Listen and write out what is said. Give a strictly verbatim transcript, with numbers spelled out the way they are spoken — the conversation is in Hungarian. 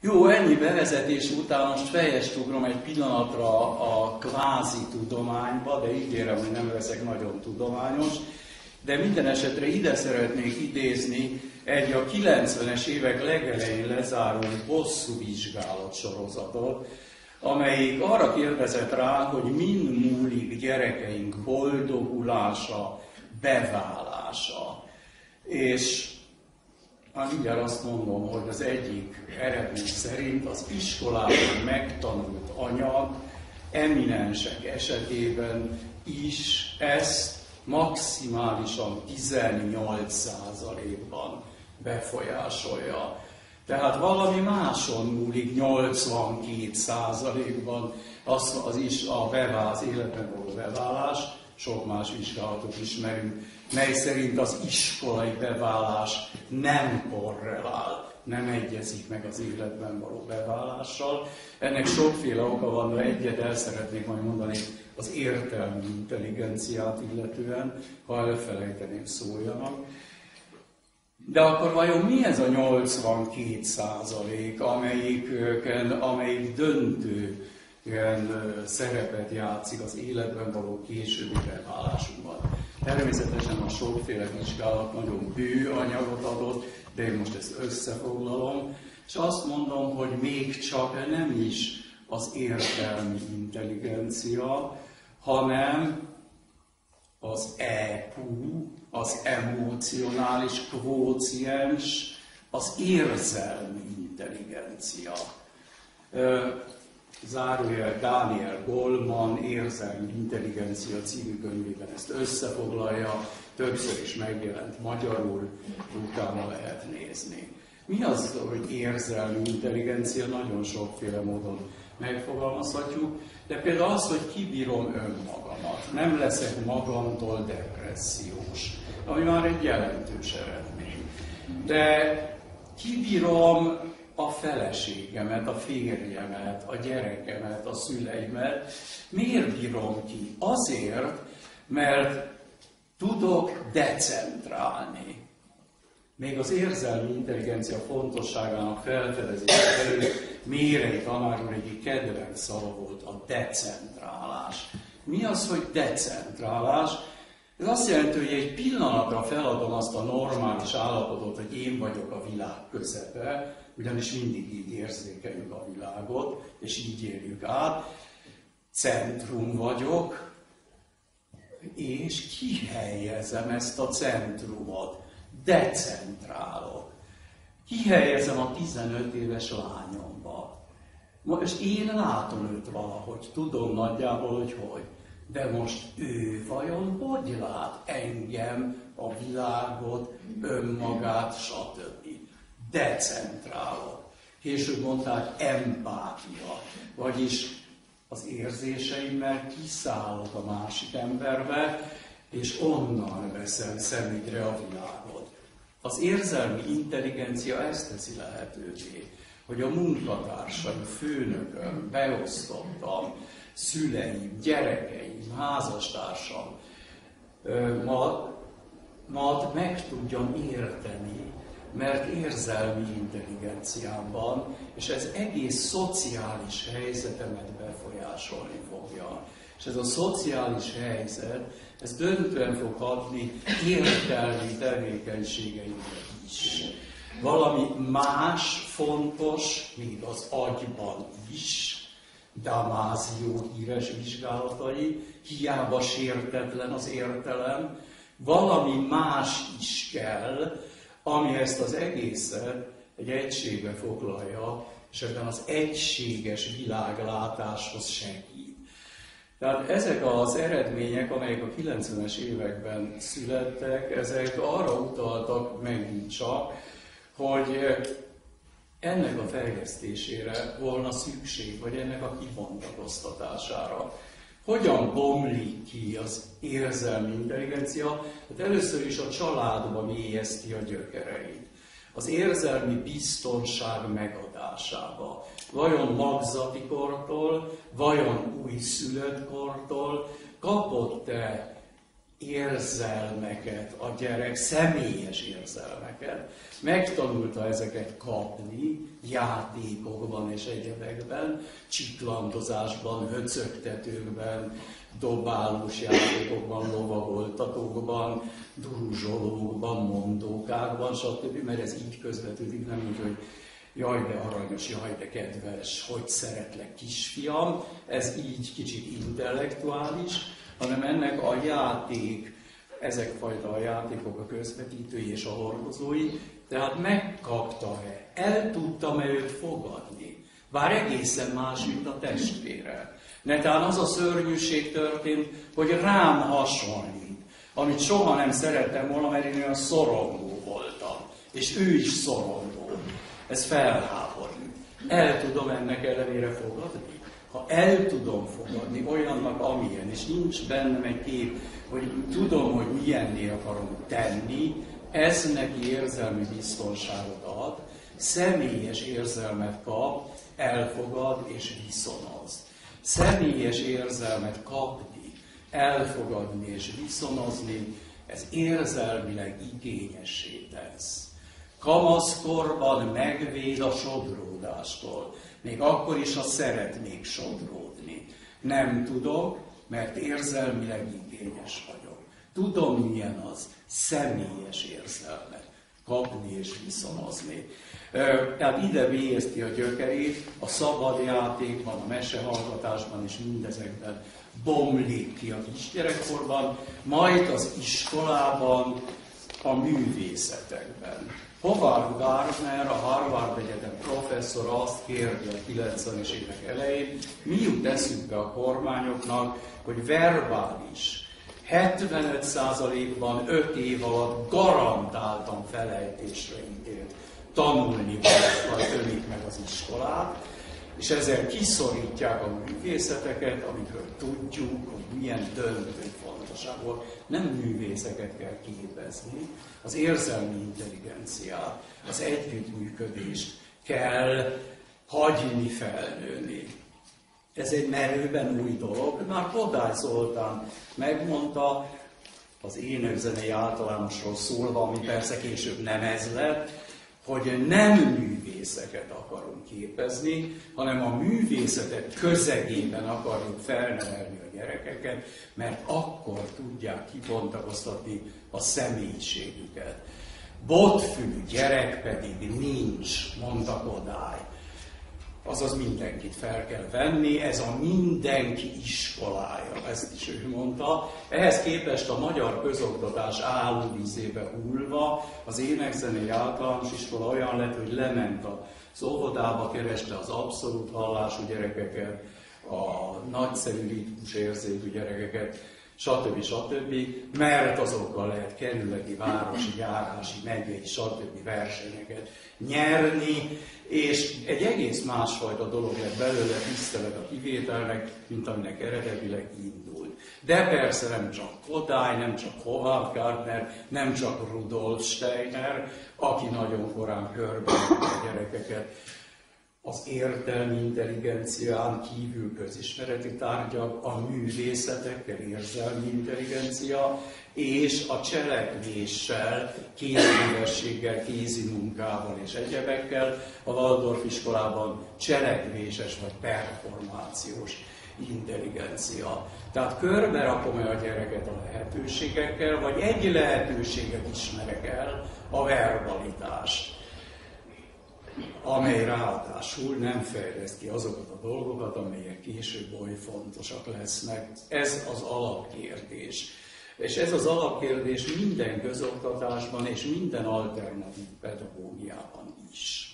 Jó, ennyi bevezetés után most fejest ugrom egy pillanatra a kvázi tudományba, de ígérem, hogy nem leszek nagyon tudományos. De minden esetre ide szeretnék idézni egy a kilencvenes évek legelején lezárult bosszú vizsgálat sorozatot, amelyik arra kérdezett rá, hogy mind múlik gyerekeink boldogulása, beválása. És hát mindjárt azt mondom, hogy az egyik eredmény szerint az iskolában megtanult anyag eminensek esetében is ezt maximálisan tizennyolc százalékban befolyásolja. Tehát valami máson múlik nyolcvankét százalékban az, az is a bevál, az életben való beválás, sok más vizsgálatot ismerünk, mely szerint az iskolai beválás nem korrelál, nem egyezik meg az életben való beválással. Ennek sokféle oka van, de egyet el szeretnék majd mondani az értelmi intelligenciát illetően, ha elfelejteném, szóljanak. De akkor vajon mi ez a nyolcvankét százalék, amelyik, amelyik döntő szerepet játszik az életben való későbbi beválásunkban? Természetesen a sokféle vizsgálat nagyon bő anyagot adott, de én most ezt összefoglalom, és azt mondom, hogy még csak nem is az értelmi intelligencia, hanem az é kú, az emocionális kvóciens, az érzelmi intelligencia. Zárójel Daniel Goleman érzelmi intelligencia című könyvében ezt összefoglalja, többször is megjelent magyarul, utána lehet nézni. Mi az, hogy érzelmi intelligencia? Nagyon sokféle módon megfogalmazhatjuk, de például az, hogy kibírom önmagamat, nem leszek magamtól depressziós, ami már egy jelentős eredmény. De kibírom a feleségemet, a férjemet, a gyerekemet, a szüleimet. Miért bírom ki? Azért, mert tudok decentrálni. Még az érzelmi intelligencia fontosságának felfedezése előtt Mérei tanár úr egyik kedvenc szava volt a decentrálás. Mi az, hogy decentrálás? Ez azt jelenti, hogy egy pillanatra feladom azt a normális állapotot, hogy én vagyok a világ közepe, ugyanis mindig így érzékeljük a világot, és így éljük át. Centrum vagyok, és kihelyezem ezt a centrumot. Decentrálok. Kihelyezem a tizenöt éves lányomba. És én látom őt valahogy, tudom nagyjából, hogy hogy. De most ő vajon hogy lát engem, a világot, önmagát, stb. Decentrálok. Később mondták empátia, vagyis az érzéseimmel kiszállok a másik emberbe, és onnan veszem szemügyre a világot. Az érzelmi intelligencia ezt teszi lehetővé, hogy a munkatársaim, főnököm, beosztottam, szüleim, gyerekeim, házastársam, ma, ma meg tudjam érteni, mert érzelmi intelligenciámban, és ez egész szociális helyzetemet befolyásolni fogja. És ez a szociális helyzet, ez döntően fog hatni értelmi tevékenységeimre is. Valami más fontos, még az agyban is, Damasio híres vizsgálatai, hiába sértetlen az értelem, valami más is kell, ami ezt az egészet egy egységbe foglalja, és ebben az egységes világlátáshoz segít. Tehát ezek az eredmények, amelyek a kilencvenes években születtek, ezek arra utaltak megint csak, hogy ennek a fejlesztésére volna szükség, vagy ennek a kibontakoztatására. Hogyan bomlik ki az érzelmi intelligencia? Hát először is a családba mélyezti a gyökereit. Az érzelmi biztonság megadásába. Vajon magzati kortól, vajon újszülött kortól kapott-e érzelmeket a gyerek, személyes érzelmeket. Megtanulta ezeket kapni játékokban és egyebekben, csiklandozásban, höcögtetőkben, dobálós játékokban, lovagoltatókban, duruzsolókban, mondókákban, stb. Mert ez így közvetődik, nem úgy, hogy jaj, de aranyos, jaj, de kedves, hogy szeretlek, kisfiam. Ez így kicsit intellektuális, hanem ennek a játék, ezek fajta a játékok a közvetítői és a hordozói, tehát megkapta-e, el tudtam-e őt fogadni, bár egészen más, mint a testvére. Netán az a szörnyűség történt, hogy rám hasonlít, amit soha nem szerettem volna, mert én olyan szorongó voltam, és ő is szorongó. Ez felháborít. El tudom ennek ellenére fogadni? Ha el tudom fogadni olyannak, amilyen, és nincs bennem egy kép, hogy tudom, hogy milyenné akarom tenni, ez neki érzelmi biztonságot ad, személyes érzelmet kap, elfogad és viszonoz. Személyes érzelmet kapni, elfogadni és viszonozni, ez érzelmileg igényessé tesz. Kamaszkorban megvéd a sodródástól, még akkor is, ha szeretnék sodródni. Nem tudok, mert érzelmileg igényes vagyok. Tudom, milyen az személyes érzelmet kapni és viszonozni. Tehát ide vérzti a gyökerét, a szabad játékban, a mesehallgatásban és mindezekben bomlik ki a kisgyerekkorban, majd az iskolában, a művészetekben. Howard Gardner, a Harvard Egyetem professzor azt kérdi a kilencvenes évek elején, mi jut eszükbe a kormányoknak, hogy verbális, hetvenöt százalékban öt év alatt garantáltan felejtésre ítélt tanulnivalókkal tömik meg az iskolát, és ezzel kiszorítják a művészeteket, amikről tudjuk, hogy milyen döntő fontosságú. Nem művészeket kell képezni, az érzelmi intelligenciát, az együttműködést kell hagyni felnőni. Ez egy merőben új dolog. Már Kodály Zoltán megmondta, az énekzenei általánosról szólva, ami persze később nem ez lett, hogy nem művészeket akarunk képezni, hanem a művészetek közegében akarjuk felnevelni a gyerekeket, mert akkor tudják kibontakoztatni a személyiségüket. Botfülű gyerek pedig nincs, mondta Kodály. Azaz mindenkit fel kell venni, ez a mindenki iskolája, ezt is ő mondta. Ehhez képest a magyar közoktatás állóvízébe hullva az énekzenei általános iskola olyan lett, hogy lement az óvodába, kereste az abszolút hallású gyerekeket, a nagyszerű ritmusérzékű gyerekeket, stb. stb. Mert azokkal lehet kerületi, városi, járási, megyei, stb. Versenyeket nyerni, és egy egész másfajta dolog lett belőle, tisztelet a kivételnek, mint aminek eredetileg indult. De persze nem csak Kodály, nem csak Howard Gardner, nem csak Rudolf Steiner, aki nagyon korán körbe a gyerekeket. Az értelmi intelligencián kívül közismereti tárgyak, a művészetekkel érzelmi intelligencia, és a cselekvéssel, kézművességgel, kézi munkával és egyebekkel a Waldorf iskolában cselekvéses vagy performációs intelligencia. Tehát körbe rakom-e a gyereket a lehetőségekkel, vagy egy lehetőséget ismerek el, a verbalitást, amely ráadásul nem fejleszt ki azokat a dolgokat, amelyek később oly fontosak lesznek. Ez az alapkérdés. És ez az alapkérdés minden közoktatásban és minden alternatív pedagógiában is.